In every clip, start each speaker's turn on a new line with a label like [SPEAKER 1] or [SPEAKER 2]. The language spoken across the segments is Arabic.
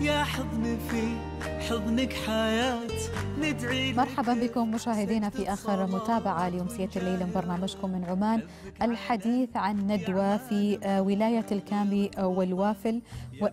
[SPEAKER 1] يا حضن في حضنك حياة ندعي.
[SPEAKER 2] مرحبا بكم مشاهدينا في آخر متابعة لأمسية الليل من برنامجكم من عمان، الحديث عن ندوة في ولاية الكامي والوافل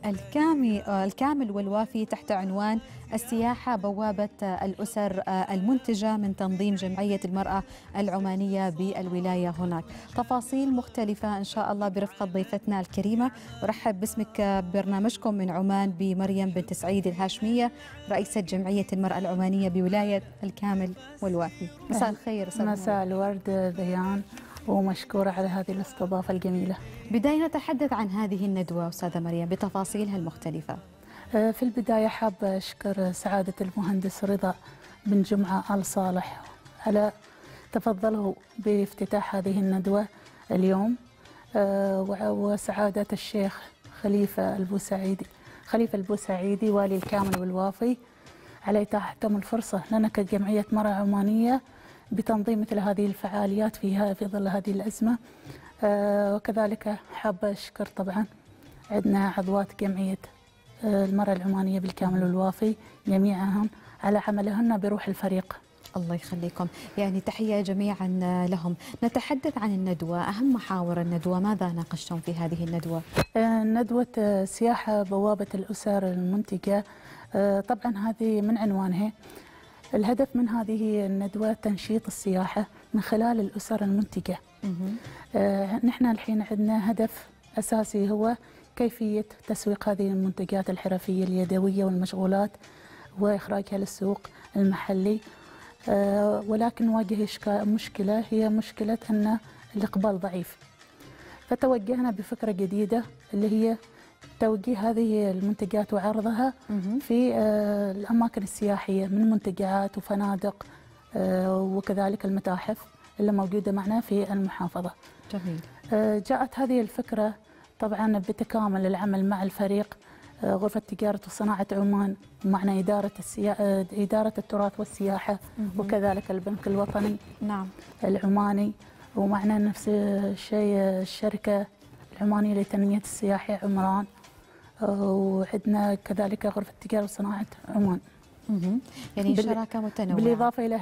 [SPEAKER 2] الكامل والوافي تحت عنوان السياحة بوابة الأسر المنتجة من تنظيم جمعية المرأة العمانية بالولاية هناك. تفاصيل مختلفة إن شاء الله برفقة ضيفتنا الكريمة. أرحب باسمك برنامجكم من عمان بمريم بنت سعيد الهاشمية، رئيسة جمعية المرأة العمانية بولاية الكامل والوافي. مساء الخير.
[SPEAKER 3] مساء الورد بيان، ومشكورة على هذه الاستضافة الجميلة.
[SPEAKER 2] بداية نتحدث عن هذه الندوة أستاذة مريم بتفاصيلها المختلفة.
[SPEAKER 3] في البداية حابة أشكر سعادة المهندس رضا بن جمعة آل صالح على تفضله بافتتاح هذه الندوة اليوم، وسعادة الشيخ خليفة البوسعيدي والي الكامل والوافي على إتاحتهم الفرصة لنا كجمعية مرأة عمانية بتنظيم مثل هذه الفعاليات في ظل هذه الأزمة. وكذلك حابة أشكر طبعا عندنا عضوات جمعية المرأة العمانية بالكامل والوافي جميعهم على عملهن بروح الفريق.
[SPEAKER 2] الله يخليكم، يعني تحية جميعا لهم. نتحدث عن الندوة، أهم محاور الندوة، ماذا ناقشتم في هذه الندوة؟
[SPEAKER 3] ندوة سياحة بوابة الأسر المنتجة. طبعا هذه من عنوانها الهدف من هذه الندوة تنشيط السياحة من خلال الأسر المنتجة. نحن الحين عندنا هدف أساسي هو كيفية تسويق هذه المنتجات الحرفية اليدوية والمشغولات وإخراجها للسوق المحلي. ولكن نواجه مشكلة، هي مشكلة أن الإقبال ضعيف، فتوجهنا بفكرة جديدة اللي هي توجيه هذه المنتجات وعرضها في الأماكن السياحية من منتجعات وفنادق وكذلك المتاحف اللي موجودة معنا في المحافظة.
[SPEAKER 2] جميل.
[SPEAKER 3] جاءت هذه الفكرة طبعا بتكامل العمل مع الفريق غرفة تجارة وصناعة عمان، ومعنا إدارة التراث والسياحة وكذلك البنك الوطني
[SPEAKER 2] نعم
[SPEAKER 3] العماني، ومعنا نفس الشيء الشركة العمانية لتنمية السياحة عمران، وعندنا كذلك غرفة تجارة وصناعة عمان.
[SPEAKER 2] يعني شراكة متنوعة،
[SPEAKER 3] بالإضافة إلى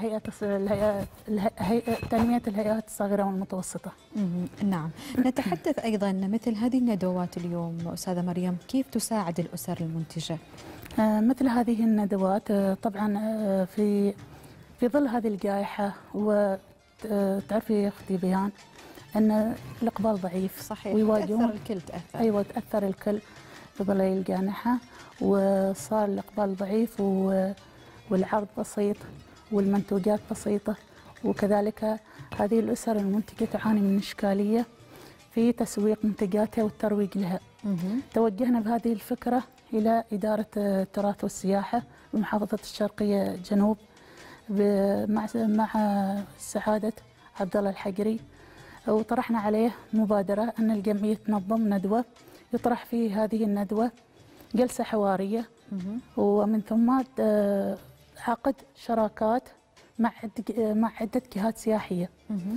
[SPEAKER 3] تنمية الهيئات الصغيرة والمتوسطة.
[SPEAKER 2] نعم. نتحدث أيضا مثل هذه الندوات اليوم أستاذة مريم كيف تساعد الأسر المنتجة؟
[SPEAKER 3] مثل هذه الندوات طبعا في ظل هذه الجائحة، وتعرفي يا أختي بيان أن الإقبال ضعيف.
[SPEAKER 2] صحيح،
[SPEAKER 3] ويواجهون
[SPEAKER 2] تأثر الكل. تأثر
[SPEAKER 3] أيوة، تأثر الكل في ظل الجائحة، وصار الإقبال ضعيف والعرض بسيط والمنتوجات بسيطة، وكذلك هذه الأسر المنتجة تعاني من إشكالية في تسويق منتجاتها والترويج لها. توجهنا بهذه الفكرة إلى إدارة التراث والسياحة بمحافظة الشرقية جنوب مع سعادة عبد الله الحقري، وطرحنا عليه مبادرة أن الجمعية تنظم ندوة يطرح في هذه الندوة جلسة حوارية، ومن ثم عقد شراكات مع عدة جهات سياحية.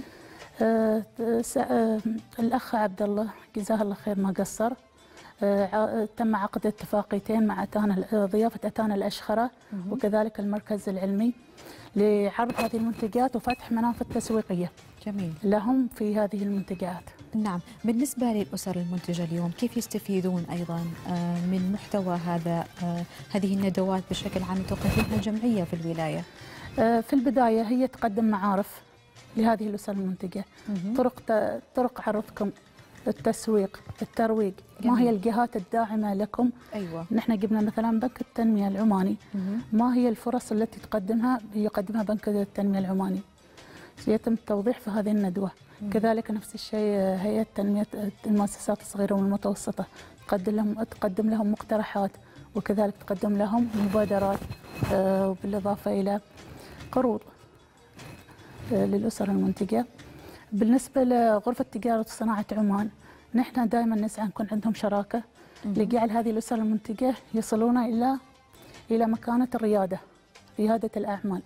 [SPEAKER 3] الأخ عبد الله جزاه الله خير ما قصر، تم عقد اتفاقيتين مع ضيافة أتانا الأشخرة وكذلك المركز العلمي لعرض هذه المنتجات وفتح منافذ تسويقية
[SPEAKER 2] جميل
[SPEAKER 3] لهم في هذه المنتجات.
[SPEAKER 2] نعم. بالنسبة للأسر المنتجة اليوم كيف يستفيدون أيضا من محتوى هذه الندوات بشكل عام تقدمها الجمعية في الولاية؟
[SPEAKER 3] في البداية هي تقدم معارف لهذه الأسر المنتجة، طرق عرضكم، التسويق، الترويج،
[SPEAKER 2] جميل.
[SPEAKER 3] ما هي الجهات الداعمة لكم.
[SPEAKER 2] أيوة.
[SPEAKER 3] نحن جبنا مثلا بنك التنمية العماني، ما هي الفرص التي يقدمها بنك التنمية العماني، سيتم التوضيح في هذه الندوة. كذلك نفس الشيء هيئة تنمية المؤسسات الصغيرة والمتوسطة تقدم لهم مقترحات، وكذلك تقدم لهم مبادرات، وبالإضافة إلى قروض للأسر المنتجة. بالنسبة لغرفة تجارة وصناعة عمان، نحن دائما نسعى نكون عندهم شراكة لجعل هذه الأسر المنتجة يصلون إلى مكانة الريادة، ريادة الأعمال.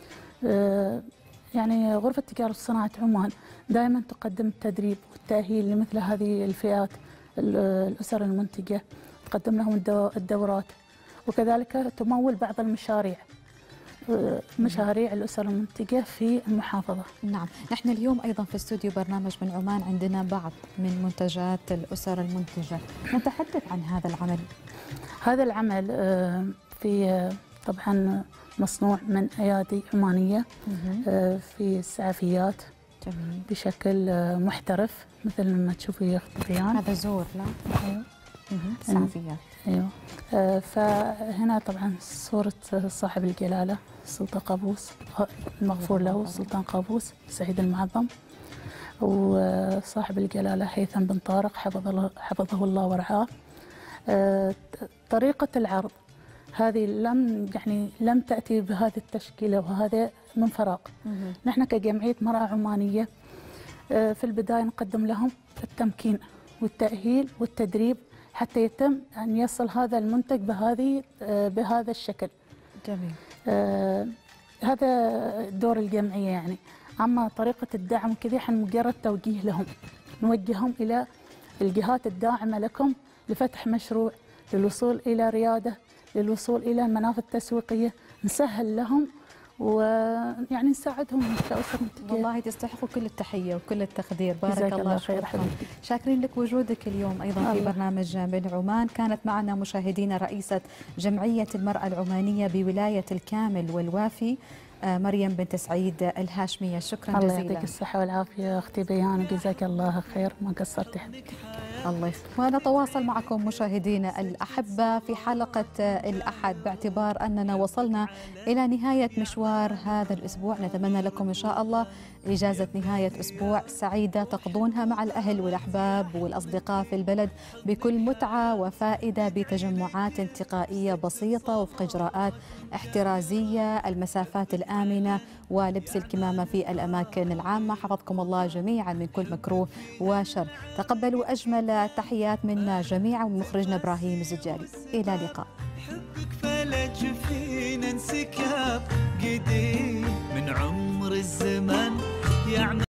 [SPEAKER 3] يعني غرفة تجارة وصناعة عمان دائما تقدم التدريب والتأهيل لمثل هذه الفئات الأسر المنتجة، تقدم لهم الدورات، وكذلك تمول بعض المشاريع، مشاريع الأسر المنتجة في المحافظة.
[SPEAKER 2] نعم، نحن اليوم أيضا في استوديو برنامج من عمان عندنا بعض من منتجات الأسر المنتجة، نتحدث عن هذا العمل.
[SPEAKER 3] هذا العمل في طبعا مصنوع من أيادي عمانية في السعفيات.
[SPEAKER 2] جميل.
[SPEAKER 3] بشكل محترف مثل ما تشوفي يا أخت ريان.
[SPEAKER 2] هذا زور لا؟
[SPEAKER 3] أيوه.
[SPEAKER 2] سعفيات.
[SPEAKER 3] أيوه. فهنا طبعا صورة صاحب الجلالة السلطان قابوس المغفور له السلطان قابوس سعيد المعظم، وصاحب الجلالة هيثم بن طارق حفظه الله ورعاه. طريقة العرض هذه لم تأتي بهذه التشكيلة، وهذا من فراغ. نحن كجمعية مرأة عمانية في البداية نقدم لهم التمكين والتأهيل والتدريب حتى يتم أن يصل هذا المنتج بهذا الشكل.
[SPEAKER 2] جميل.
[SPEAKER 3] هذا دور الجمعية يعني. أما طريقة الدعم كذا احنا مجرد توجيه لهم، نوجههم إلى الجهات الداعمة لكم لفتح مشروع، للوصول إلى ريادة، للوصول إلى المنافذ التسويقية، نسهل لهم ويعني نساعدهم كأسر منتجة.
[SPEAKER 2] والله تستحقوا كل التحية وكل التقدير، بارك
[SPEAKER 3] جزاك
[SPEAKER 2] الله
[SPEAKER 3] خير حبيبتي.
[SPEAKER 2] شاكرين لك وجودك اليوم أيضا في برنامج من عمان. كانت معنا مشاهدينا رئيسة جمعية المرأة العمانية بولاية الكامل والوافي مريم بنت سعيد الهاشمية. شكرا
[SPEAKER 3] الله
[SPEAKER 2] جزيلا.
[SPEAKER 3] يعطيك الصحة والعافية أختي بيان، وجزاك الله خير، ما قصرتي حبيبتي.
[SPEAKER 2] الله يسلمك. ونتواصل معكم مشاهدينا الأحبة في حلقة الأحد، باعتبار أننا وصلنا إلى نهاية مشوار هذا الأسبوع. نتمنى لكم إن شاء الله إجازة نهاية أسبوع سعيدة تقضونها مع الأهل والأحباب والأصدقاء في البلد بكل متعة وفائدة، بتجمعات انتقائية بسيطة وفق إجراءات احترازية، المسافات الآمنة، ولبس الكمامة في الأماكن العامة. حفظكم الله جميعا من كل مكروه وشر. تقبلوا أجمل التحيات منا جميعا ومخرجنا إبراهيم الزجالي. إلى اللقاء.
[SPEAKER 1] حبك فلج فينا انسكاب قديم من عمر الزمن يعمل